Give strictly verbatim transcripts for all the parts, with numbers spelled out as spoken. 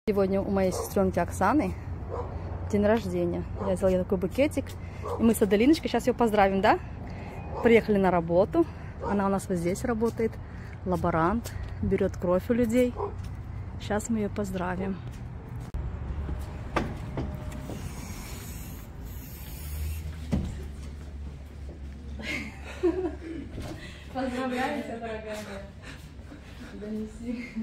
Сегодня у моей сестренки Оксаны день рождения. Я взяла ей такой букетик. И мы с Аделиночкой сейчас ее поздравим, да? Приехали на работу. Она у нас вот здесь работает. Лаборант. Берет кровь у людей. Сейчас мы ее поздравим. Поздравляю тебя, дорогая. Донеси.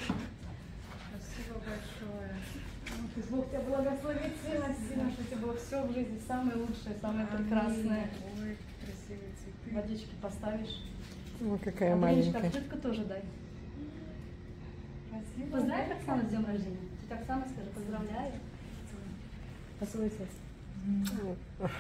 Спасибо большое. Бог тебя благословит сильно, сильно, что у тебя было все в жизни самое лучшее, самое прекрасное. Ой, красивые цветы. Водички поставишь. Ой, какая Аделиночка, маленькая. открытку тоже дай. Спасибо. Поздравь Оксану с днем рождения. Ты Оксана скажи, поздравляю. Поцелуй тебя.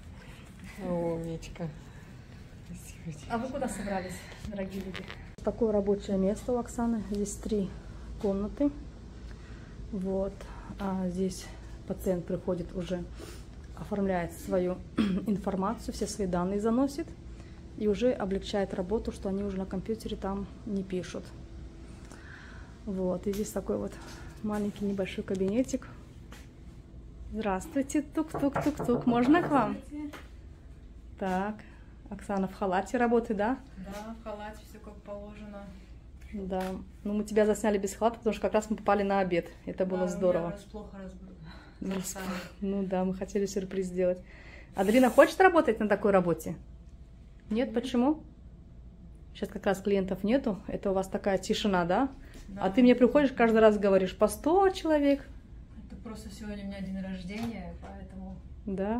Умничка. Спасибо тебе. А вы куда собрались, дорогие люди? Такое рабочее место у Оксаны. Здесь три комнаты. Вот. А здесь пациент приходит уже, оформляет свою информацию, все свои данные заносит и уже облегчает работу, что они уже на компьютере там не пишут. Вот. И здесь такой вот маленький небольшой кабинетик. Здравствуйте, тук-тук-тук-тук. Можно к вам? Так. Оксана в халате работает, да? Да, в халате все как положено. Да. Ну, мы тебя засняли без халата, потому что как раз мы попали на обед. Это было да, здорово. Раз плохо разб... Раз... Ну да, мы хотели сюрприз сделать. Аделина хочет работать на такой работе? Нет, mm-hmm. Почему? Сейчас как раз клиентов нету. Это у вас такая тишина, да? Да. А ты мне приходишь, каждый раз говоришь, по сто человек. Это просто сегодня у меня день рождения, поэтому... Да.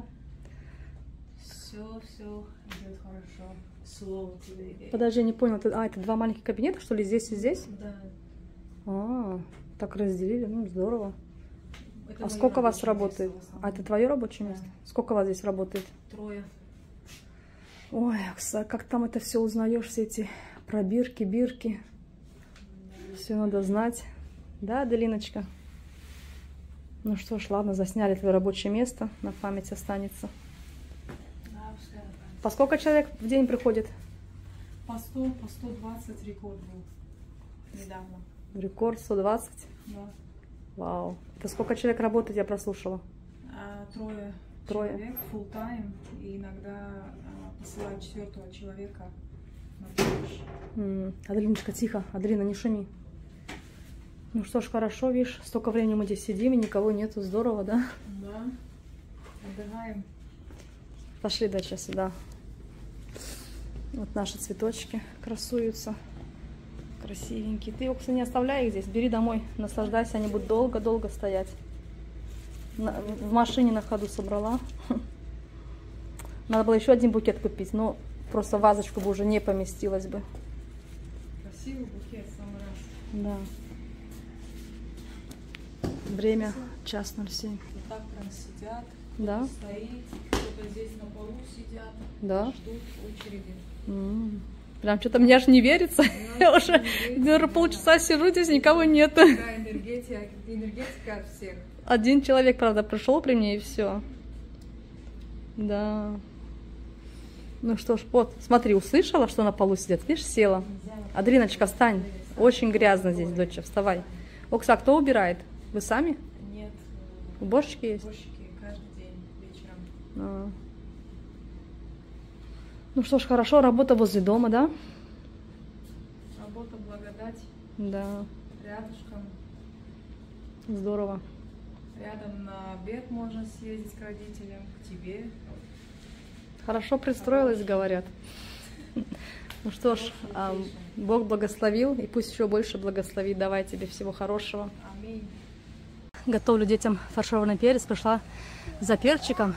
Все, все идет хорошо. Слово тебе. Подожди, не понял. А, это два маленьких кабинета, что ли, здесь и здесь? Да. А, так разделили, ну здорово. Это а сколько вас работает? Место, а это твое рабочее да. место? Сколько вас здесь работает? Трое. Ой, Окса, как там это все узнаешь, все эти пробирки, бирки. Да. Все надо знать. Да, Аделиночка? Ну что ж, ладно, засняли твое рабочее место, на память останется. По сколько человек в день приходит? По сто, по сто двадцать рекорд был недавно. Рекорд сто двадцать? Да. Вау. Это сколько человек работает, я прослушала? А, трое, трое человек, full time, и иногда а, посылают четвертого человека на помощь. М-м. Аделиночка, тихо. Аделина, не шуми. Ну что ж, хорошо, видишь, столько времени мы здесь сидим, и никого нету. Здорово, да? Да. Отдыхаем. Пошли дальше сюда. Вот наши цветочки красуются. Красивенькие. Ты, Окса, не оставляй их здесь. Бери домой. Наслаждайся. Они будут долго-долго стоять. На, в машине на ходу собрала. Надо было еще один букет купить. Но просто вазочку бы уже не поместилась бы. Красивый букет, в самый раз. Да. Время час ноль семь. Вот так прям сидят. Да. Стоит. Кто-то здесь на полу сидят. Да. Ждут очереди. М-м. Прям что-то мне аж не верится. Я уже наверное, полчаса сижу, здесь никого нет. Такая энергетика, энергетика от всех. Один человек, правда, пришел при мне и все. Да. Ну что ж, вот, смотри, услышала, что на полу сидят. Видишь, села. Аделиночка, встань. Очень грязно здесь, доча, вставай. Окса, кто убирает? Вы сами? Нет. Уборщики есть? Уборщики каждый день вечером. А. Ну что ж, хорошо, работа возле дома, да? Работа, благодать. Да. Рядышком. Здорово. Рядом на обед можно съездить к родителям, к тебе. Хорошо пристроилась, говорят. Ну что ж, Бог благословил, и пусть еще больше благословит. Давай тебе всего хорошего. Аминь. Готовлю детям фаршированный перец. Пришла за перчиком.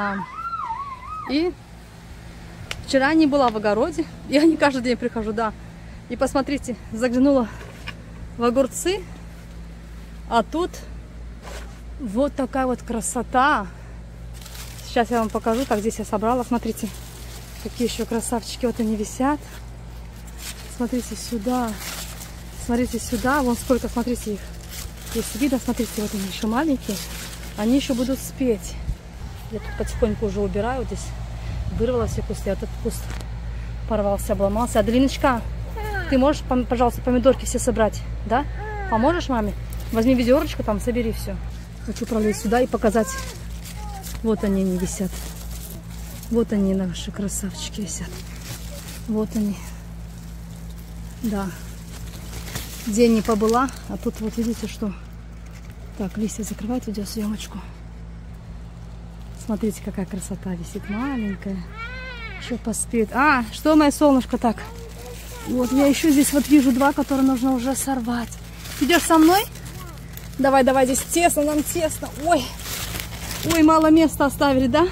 И вчера не была в огороде. Я не каждый день прихожу, да. И посмотрите, заглянула в огурцы. А тут вот такая вот красота. Сейчас я вам покажу. Так, здесь я собрала. Смотрите, какие еще красавчики. Вот они висят. Смотрите сюда. Смотрите сюда. Вон сколько, смотрите их. Если видно, смотрите, вот они еще маленькие. Они еще будут спеть. Я тут потихоньку уже убираю. Вот здесь вырвала все кусты. Этот куст порвался, обломался. Аделиночка, ты можешь, пожалуйста, помидорки все собрать? Да? Поможешь маме? Возьми ведерочку, там собери все. Хочу пролезть сюда и показать. Вот они, они висят. Вот они, наши красавчики висят. Вот они. Да. День не побыла, а тут вот видите, что... Так, листья закрывают видеосъемочку. Смотрите, какая красота висит, маленькая. Еще поспеет. А, что, моя солнышко, так? Вот я еще здесь вот вижу два, которые нужно уже сорвать. Идешь со мной? Давай, давай, здесь тесно, нам тесно. Ой, ой, мало места оставили, да?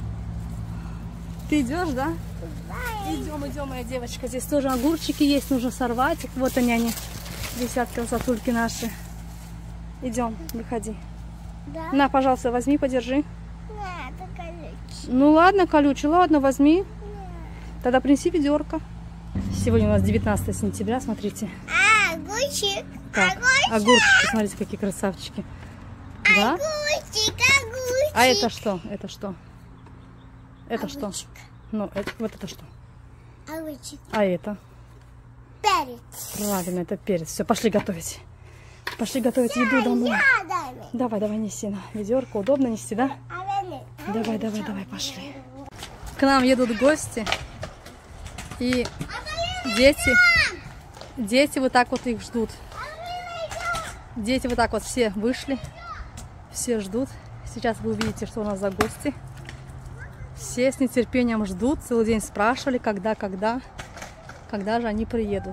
Ты идешь, да? Идем, идем, моя девочка. Здесь тоже огурчики есть, нужно сорвать. Вот они, они. Висят красотульки наши. Идем, выходи. Да? На, пожалуйста, возьми, подержи. Нет, это колючий. Ну ладно, колючий, ладно, возьми. Нет. Тогда принеси ведерко. Сегодня у нас девятнадцатое сентября, смотрите. А, огурчик. Так, огурчик. Огурчики, смотрите, какие красавчики. Да? Огурчик, огурчик. А это что? Это что? Это огурчик. Что? Ну, это, вот это что? Огурчик. А это? Перец. Правильно, это перец. Все, пошли готовить. Пошли готовить я, еду домой. Я, давай, давай, неси на ведерко. Удобно нести, да? Давай, давай, давай, пошли. К нам едут гости. И дети, дети вот так вот их ждут. Дети вот так вот все вышли. Все ждут. Сейчас вы увидите, что у нас за гости. Все с нетерпением ждут. Целый день спрашивали, когда, когда. Когда же они приедут.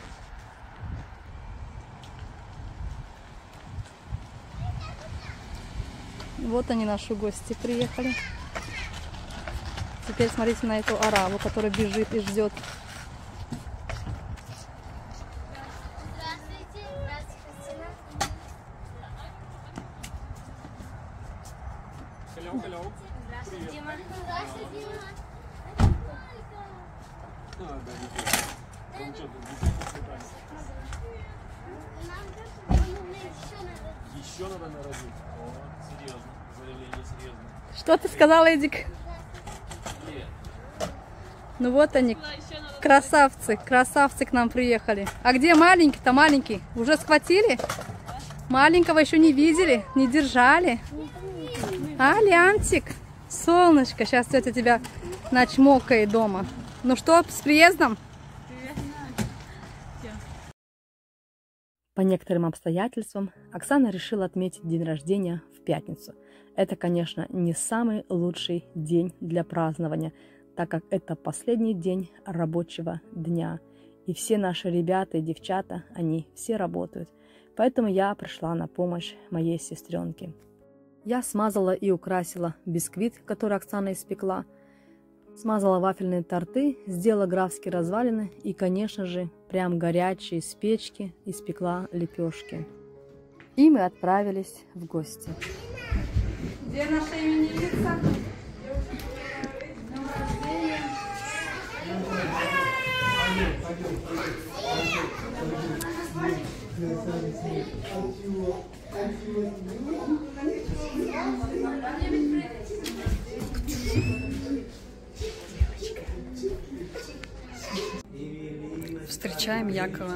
Вот они, наши гости, приехали. Теперь смотрите на эту ораву, которая бежит и ждет. Здравствуйте, здравствуйте. Hello, hello. Здравствуйте, Дима. Здравствуйте, Дима. А, да, ничего. Там что, тут Нам еще надо. еще надо народить? О, серьезно. Заявление серьезно. Что ты сказал, Эдик? Ну вот они, красавцы, красавцы к нам приехали. А где маленький-то, маленький? Уже схватили? Маленького еще не видели, не держали. А, Лянтик, солнышко, сейчас тетя тебя начмокает дома. Ну что, с приездом? По некоторым обстоятельствам Оксана решила отметить день рождения в пятницу. Это, конечно, не самый лучший день для празднования, так как это последний день рабочего дня. И все наши ребята и девчата, они все работают. Поэтому я пришла на помощь моей сестренке. Я смазала и украсила бисквит, который Оксана испекла. Смазала вафельные торты, сделала графские развалины и, конечно же, прям горячие с печки испекла лепешки. И мы отправились в гости. Где наша именинница? Встречаем Якова.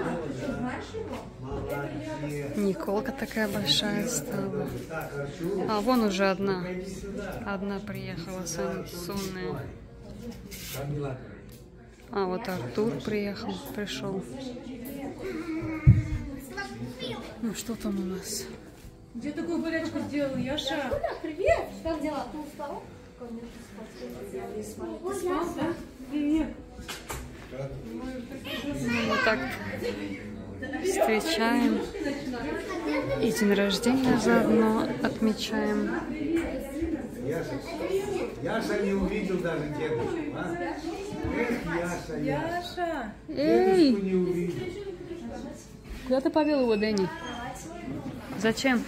Николка такая большая стала. А вон уже одна. Одна приехала, сонная. А вот Артур приехал, пришел. Ну что там у нас? Где такую болячку сделал, Яша? Привет! Как дела? Ты устал? Спал, да? Привет. Мы вот так встречаем и день рождения заодно отмечаем. Яша, Яша не увидел даже дедушку, а? Эх, Яша, Яша. Эй! дедушку не увидел. Куда ты повел его, Дэнни? Зачем?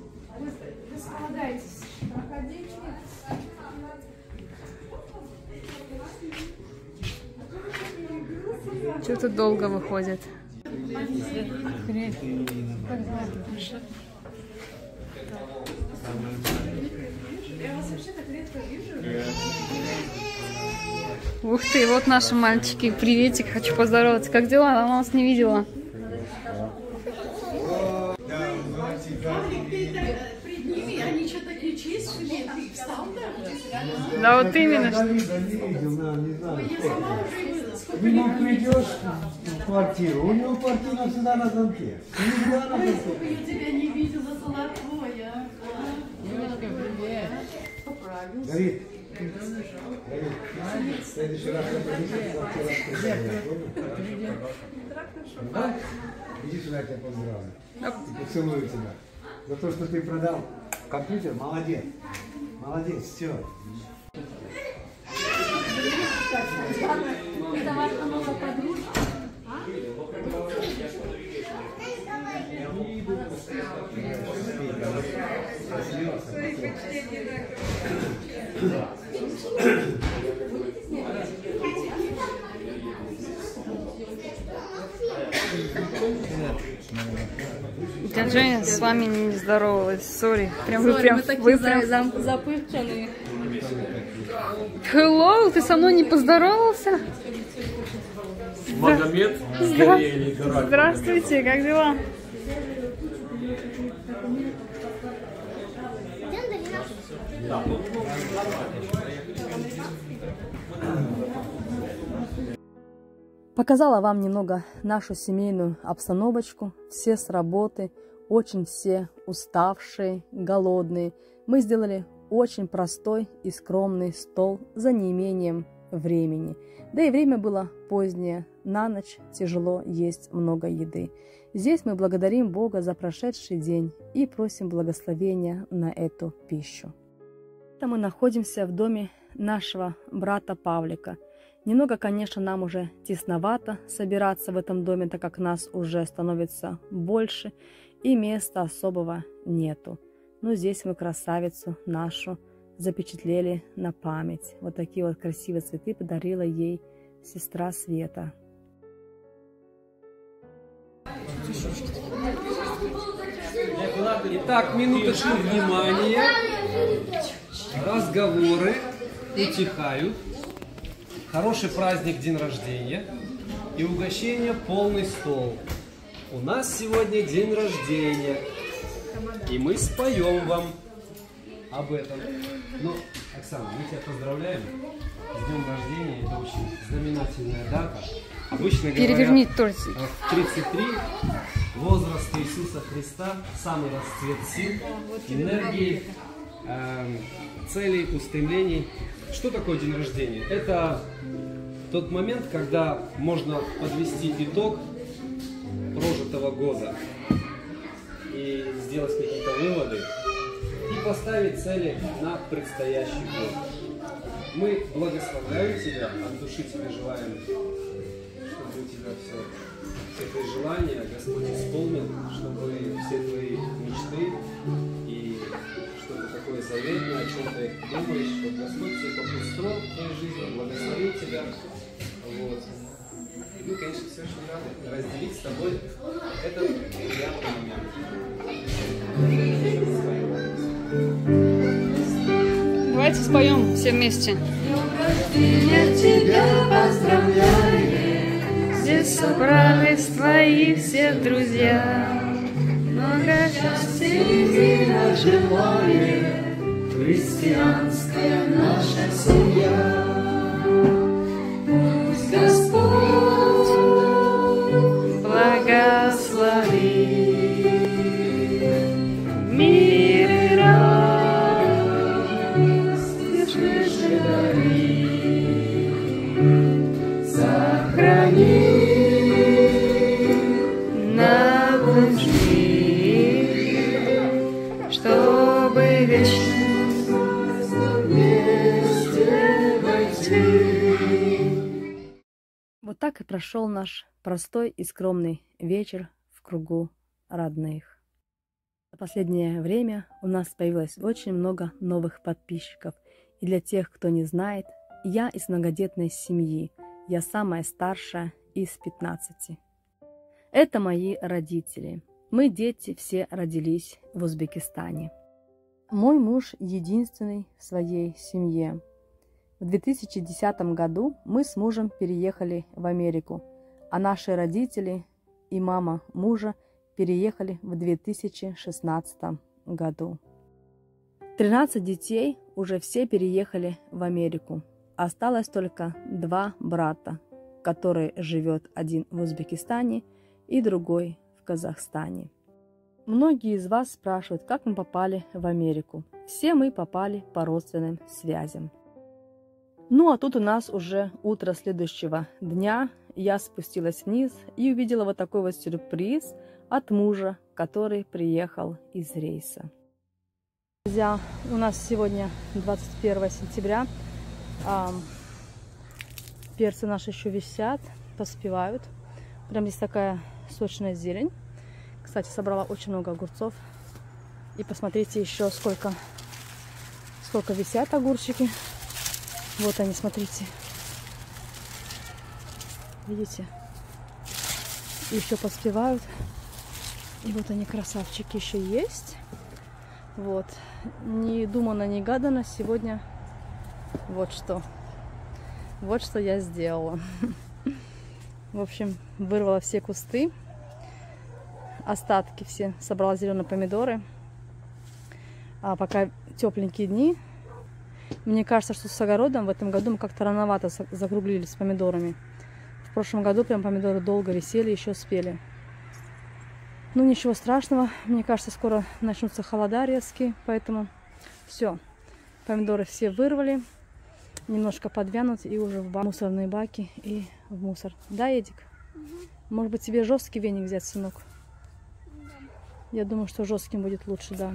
Что-то долго выходит. Ух ты, вот наши мальчики. Приветик, хочу поздороваться. Как дела? Она нас не видела. Да, Пред ними они что такие чистые, ты встал даже? Да вот именно. Я Давида не видел, на, не знаю. Я сама уже была. Сколько Ты лет? не придешь в квартиру, у него квартира всегда на замке. Всегда на замке. Я тебя не видела, золотое, а? Давид, Давид, в следующий раз я приду, квартира открыта. Да? Иди сюда, я тебя поздравлю. И поцелую тебя. За то, что ты продал компьютер, молодец. Молодец, все. Это ваша новая подружка? Дядя Женя с вами не здоровалась, сори. Прям вы Sorry, прям, мы такие вы прям... за- запыхченные. Hello, ты со мной не поздоровался? Магомед Здра- или Гарак? Здравствуйте, как дела? Показала вам немного нашу семейную обстановочку. Все с работы, очень все уставшие, голодные. Мы сделали очень простой и скромный стол за неимением времени. Да и время было позднее, на ночь тяжело есть много еды. Здесь мы благодарим Бога за прошедший день и просим благословения на эту пищу. Мы находимся в доме нашего брата Павлика. Немного, конечно, нам уже тесновато собираться в этом доме, так как нас уже становится больше и места особого нету. Но здесь мы красавицу нашу запечатлели на память. Вот такие вот красивые цветы подарила ей сестра Света. Итак, минуточку внимания. Разговоры утихают. Хороший праздник, день рождения. И угощение полный стол. У нас сегодня день рождения. И мы споем вам об этом. Ну, Оксана, мы тебя поздравляем с днем рождения. Это очень знаменательная дата. Обычно Переверни говорят, тортик. в тридцать три возраст Иисуса Христа, самый расцвет сил, энергии, э, целей, устремлений. Что такое день рождения? Это тот момент, когда можно подвести итог прожитого года и сделать какие-то выводы и поставить цели на предстоящий год. Мы благословляем тебя, от души тебе желаем, чтобы у тебя все, все твои желания Господь исполнил, чтобы все твои мечты и что-то такое заветное, о чем ты думаешь, чтобы Господь все это устроил в твоей жизни, благословил тебя. Вот. И мы, конечно, все очень рады разделить с тобой этот приятный момент. Давайте споем все вместе. Я тебя поздравляю, Здесь собрались твои все друзья. Много счастья. Семья желает, христианская наша семья. Пусть Господь Благослови мир и радость вечный дари. сохрани На лучи, чтобы вечно вместе войти. Вот так и прошел наш простой и скромный вечер в кругу родных. За последнее время у нас появилось очень много новых подписчиков. И для тех, кто не знает, я из многодетной семьи. Я самая старшая из пятнадцати. Это мои родители. Мы, дети, все родились в Узбекистане. Мой муж единственный в своей семье. В две тысячи десятом году мы с мужем переехали в Америку, а наши родители и мама мужа переехали в две тысячи шестнадцатом году. тринадцать детей уже все переехали в Америку. Осталось только два брата, который живет один в Узбекистане и другой в Казахстане. Многие из вас спрашивают, как мы попали в Америку. Все мы попали по родственным связям. Ну а тут у нас уже утро следующего дня. Я спустилась вниз и увидела вот такой вот сюрприз от мужа, который приехал из рейса. Друзья, у нас сегодня двадцать первое сентября. А, перцы наши еще висят, поспевают. Прям здесь такая сочная зелень. Кстати, собрала очень много огурцов. И посмотрите еще сколько, сколько висят огурчики. Вот они, смотрите. Видите? Еще поспевают. И вот они, красавчики, еще есть. Вот. Не думано, не гадано. Сегодня вот что. Вот что я сделала. В общем, вырвала все кусты. Остатки все. Собрала зеленые помидоры. А пока тепленькие дни. Мне кажется, что с огородом в этом году мы как-то рановато закруглились с помидорами. В прошлом году прям помидоры долго висели, еще спели. Ну ничего страшного. Мне кажется, скоро начнутся холода резкие. Поэтому все. Помидоры все вырвали. Немножко подвянут и уже в мусорные баки и в мусор. Да, Эдик? Угу. Может быть, тебе жесткий веник взять, сынок? Да. Я думаю, что жестким будет лучше, да.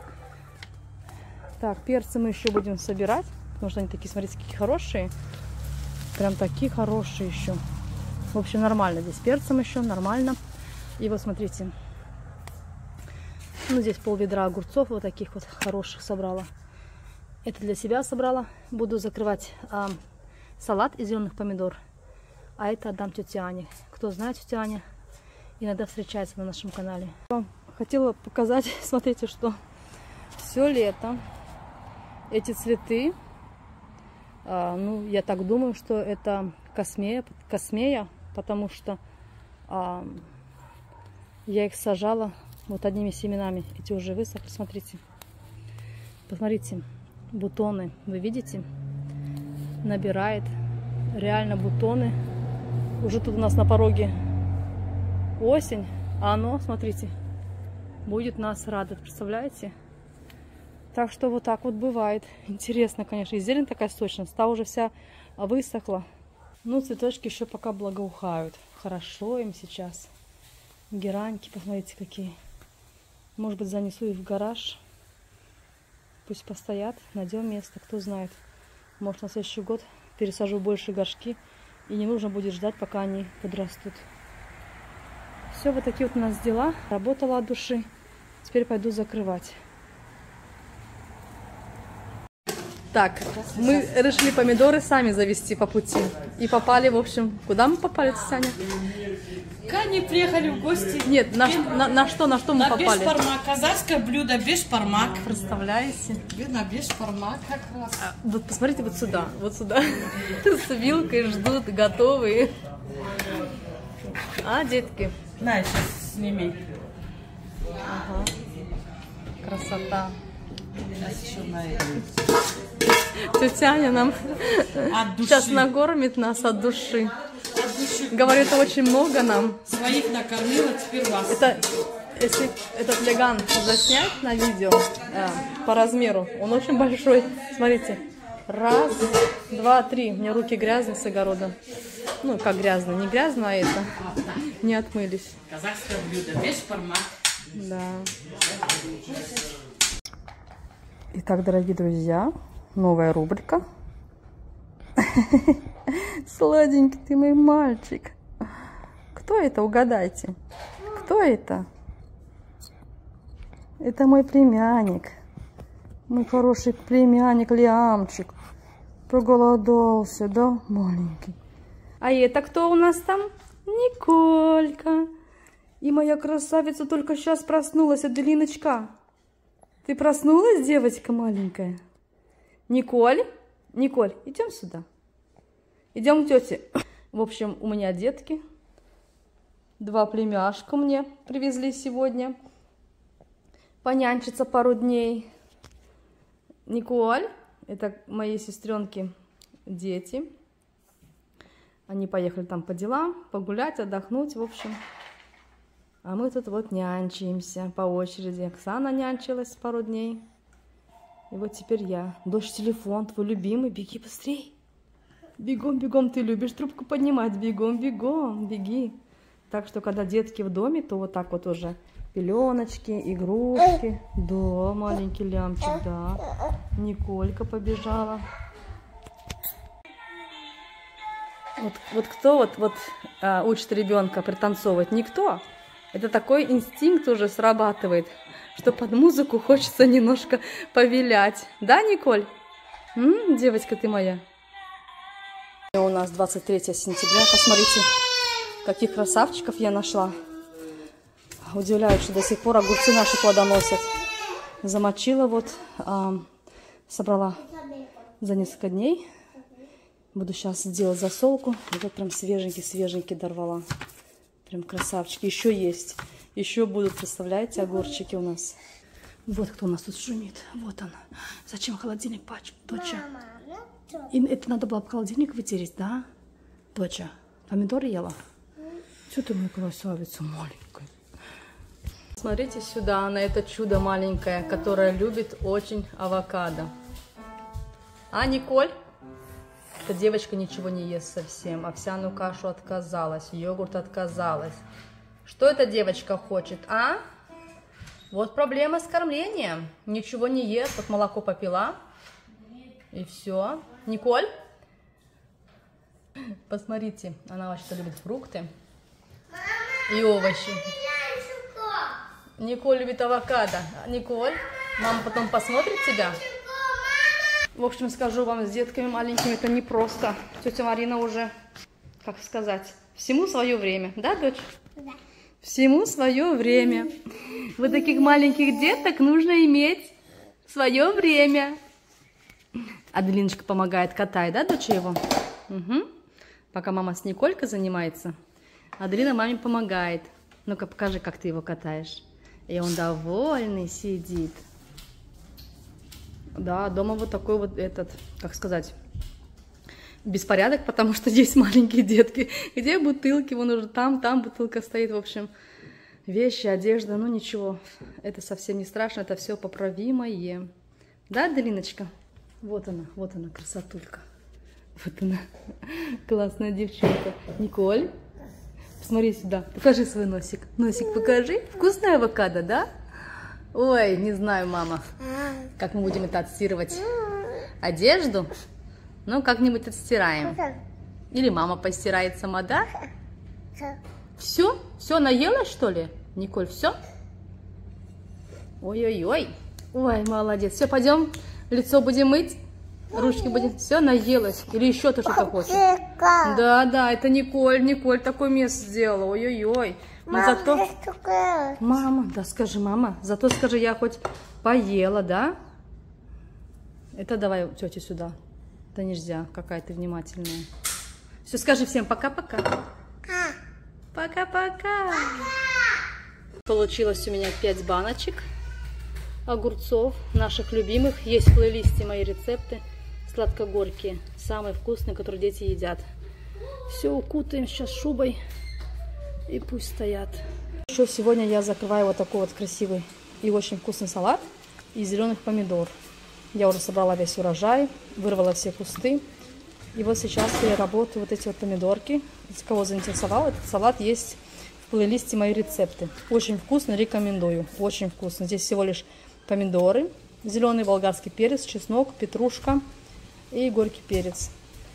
Так, перцы мы еще будем собирать, потому что они такие, смотрите, какие хорошие. Прям такие хорошие еще. В общем, нормально здесь перцем еще, нормально. И вот смотрите. Ну, здесь пол ведра огурцов вот таких вот хороших собрала. Это для себя собрала. Буду закрывать а, салат из зеленых помидор. А это отдам тете Ане. Кто знает, тетя Аня иногда встречается на нашем канале. Хотела показать, смотрите, что все лето эти цветы, а, ну, я так думаю, что это космея, космея, потому что а, я их сажала вот одними семенами. Эти уже высохли, смотрите. Посмотрите, бутоны, вы видите? Набирает реально бутоны. Уже тут у нас на пороге осень, а оно, смотрите, будет нас радовать, представляете? Так что вот так вот бывает. Интересно, конечно. И зелень такая сочная. Та уже вся высохла. Ну, цветочки еще пока благоухают. Хорошо им сейчас. Гераньки, посмотрите, какие. Может быть, занесу их в гараж. Пусть постоят. Найдем место, кто знает. Может, на следующий год пересажу больше горшки. И не нужно будет ждать, пока они подрастут. Все, вот такие вот у нас дела. Работала от души. Теперь пойду закрывать. Так, мы решили помидоры сами завести по пути. И попали, в общем, куда мы попали, Саня? Они приехали в гости. Нет, на, на, на что, на что мы на попали? бешпармак, казахское блюдо бешпармак. Представляете? На бешпармак как раз. А, вот посмотрите вот сюда, вот сюда. С вилкой ждут, готовые. А, детки? На, сейчас сними. Ага. Красота. Тетя Аня нам сейчас накормит нас от души. От души. Говорит, очень много нам. Своих накормила, теперь вас. Это, если этот леган заснять на видео э, по размеру, он очень большой. Смотрите. Раз, два, три. У меня руки грязные с огорода. Ну, как грязно. Не грязно, а это. Не отмылись. Казахское блюдо, бешпармак. Да. Итак, дорогие друзья, новая рубрика. Сладенький ты мой мальчик. Кто это? Угадайте. Кто это? Это мой племянник. Мой хороший племянник Лиамчик. Проголодался, да, маленький? А это кто у нас там? Николька. И моя красавица только сейчас проснулась, Аделиночка. Ты проснулась, девочка маленькая? Николь? Николь, идем сюда. Идем к тете. В общем, у меня детки. Два племяшка мне привезли сегодня. понянчиться пару дней. Николь, это мои сестренки, дети. Они поехали там по делам, погулять, отдохнуть, в общем. А мы тут вот нянчимся по очереди. Оксана нянчилась пару дней. И вот теперь я. Дочь, телефон твой любимый, беги быстрей. Бегом, бегом, ты любишь трубку поднимать. Бегом, бегом, беги. Так что, когда детки в доме, то вот так вот уже пеленочки, игрушки. Да, маленький лямчик, да. Николька побежала. Вот, вот кто вот, вот а, учит ребенка пританцовывать? Никто. Это такой инстинкт уже срабатывает, что под музыку хочется немножко повилять. Да, Николь? М, девочка ты моя. У нас двадцать третье сентября. Посмотрите, каких красавчиков я нашла. Удивляюсь, что до сих пор огурцы наши плодоносят. Замочила вот, а, собрала за несколько дней. Буду сейчас делать засолку. Вот прям свеженький-свеженький дорвала. Прям красавчики. Еще есть. Еще будут, представляете, огурчики у нас. Вот кто у нас тут шумит. Вот он. Зачем холодильник пачку, доча? И это надо было в холодильник вытереть, да? Доча, помидоры ела? Что ты, моя красавица маленькая? Смотрите сюда, на это чудо маленькое, которое любит очень авокадо. А, Николь? Эта девочка ничего не ест совсем. Овсяную кашу отказалась, йогурт отказалась. Что эта девочка хочет, а? Вот проблема с кормлением. Ничего не ест, вот молоко попила. И все. Николь? Посмотрите, она вообще-то любит фрукты и овощи. Николь любит авокадо. Николь, мама потом посмотрит тебя. В общем, скажу вам, с детками маленькими это непросто. Тетя Марина уже, как сказать, всему свое время. Да, дочь? Да. Всему свое время. Вот таких маленьких деток нужно иметь свое время. Аделиночка помогает, катает, да, дочь его? Угу. Пока мама с Николькой занимается, Аделина маме помогает. Ну-ка, покажи, как ты его катаешь. И он довольный сидит. Да, дома вот такой вот этот, как сказать, беспорядок, потому что здесь маленькие детки. Где бутылки? Вон уже там, там бутылка стоит. В общем, вещи, одежда, ну ничего. Это совсем не страшно, это все поправимое. Да, Аделиночка? Вот она, вот она, красотулька. Вот она, классная девчонка. Николь, посмотри сюда, покажи свой носик. Носик покажи. Вкусная авокадо, да? Ой, не знаю, мама, как мы будем это отстирывать. Одежду? Ну, как-нибудь отстираем. Или мама постирает сама, да? Все? Все, наелась, что ли? Николь, все? Ой-ой-ой. Ой, молодец. Все, пойдем, лицо будем мыть, ручки будем. Все, наелась. Или еще ты что-то хочешь? Да, да, это Николь. Николь такое место сделала. Ой-ой-ой. Но зато... Мама, да скажи, мама, зато скажи, я хоть поела, да? Это давай тете сюда. Да нельзя, какая ты внимательная. Все, скажи всем пока-пока. Пока-пока. Получилось у меня пять баночек огурцов, наших любимых. Есть в плейлисте мои рецепты сладко-горькие, самые вкусные, которые дети едят. Все укутаем сейчас шубой. И пусть стоят. Еще сегодня я закрываю вот такой вот красивый и очень вкусный салат из зеленых помидор. Я уже собрала весь урожай, вырвала все кусты. И вот сейчас я работаю вот эти вот помидорки. Если кого заинтересовал, этот салат есть в плейлисте мои рецепты. Очень вкусно, рекомендую. Очень вкусно. Здесь всего лишь помидоры, зеленый болгарский перец, чеснок, петрушка и горький перец.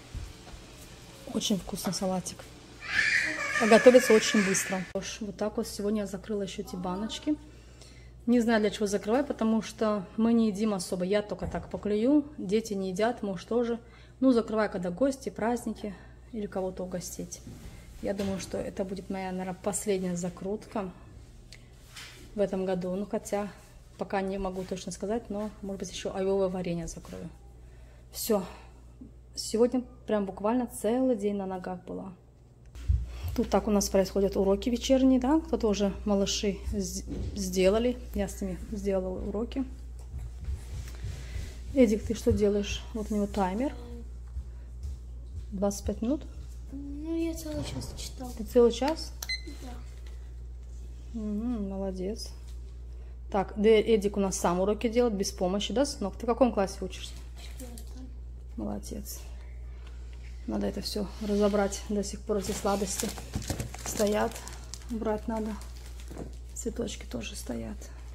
Очень вкусный салатик. А готовится очень быстро. Вот так вот сегодня я закрыла еще эти баночки. Не знаю, для чего закрываю, потому что мы не едим особо. Я только так поклюю, дети не едят, муж тоже. Ну, закрываю, когда гости, праздники или кого-то угостить. Я думаю, что это будет моя, наверное, последняя закрутка в этом году. Ну, хотя пока не могу точно сказать, но, может быть, еще айвовое варенье закрою. Все. Сегодня прям буквально целый день на ногах была. Вот так у нас происходят уроки вечерние, да? Кто-то уже малыши сделали. Я с ними сделала уроки. Эдик, ты что делаешь? Вот у него таймер. двадцать пять минут. Ну, я целый час читал. Ты целый час? Да. Угу, молодец. Так, да, Эдик у нас сам уроки делает, без помощи, да, сынок? Ты в каком классе учишься? Четвертый. Молодец. Надо это все разобрать. До сих пор эти сладости стоят. Убрать надо. Цветочки тоже стоят.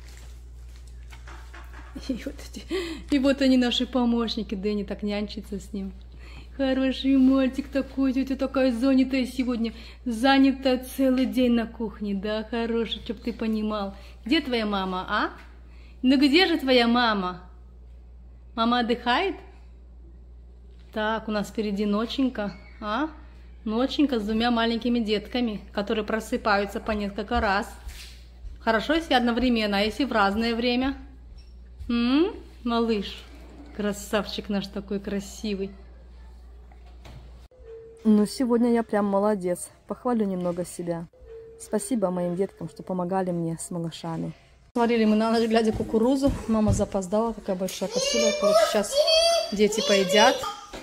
И вот, эти, и вот они, наши помощники. Дэнни так нянчится с ним. Хороший мальчик такой, тетя такая занятая сегодня. Занята целый день на кухне. Да, хороший, чтоб ты понимал. Где твоя мама, а? Ну где же твоя мама? Мама отдыхает? Так, у нас впереди ноченька, а? Ноченька с двумя маленькими детками, которые просыпаются по несколько раз. Хорошо, если одновременно, а если в разное время? М? Малыш, красавчик наш такой красивый. Ну, сегодня я прям молодец. Похвалю немного себя. Спасибо моим деткам, что помогали мне с малышами. Сварили мы на ночь глядя кукурузу. Мама запоздала, такая большая кастрюля. Вот сейчас дети поедят.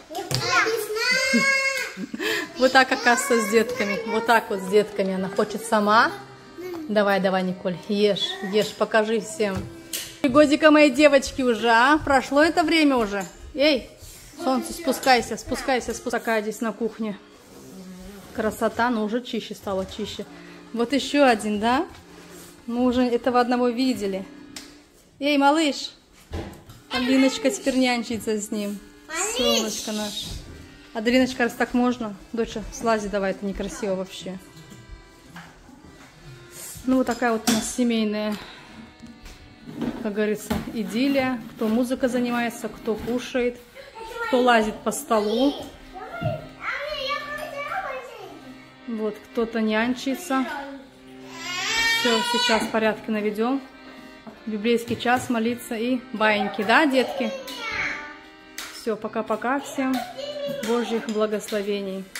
Вот так, оказывается, с детками. Вот так вот с детками. Она хочет сама. Давай, давай, Николь, ешь, ешь, покажи всем. Три годика моей девочки уже, а? Прошло это время уже. Эй, солнце, спускайся, спускайся, спускайся здесь на кухне. Красота, но уже чище стало, чище. Вот еще один, да? Мы уже этого одного видели. Эй, малыш. Алиночка теперь нянчится с ним. Солнышко наше. Аделиночка, раз так можно, доча, слази давай, это некрасиво вообще. Ну, вот такая вот у нас семейная, как говорится, идиллия. Кто музыкой занимается, кто кушает, кто лазит по столу. Вот, кто-то нянчится. Все, сейчас в порядке наведем. Библейский час молиться и баиньки, да, детки? Все, пока-пока всем. Божьих благословений.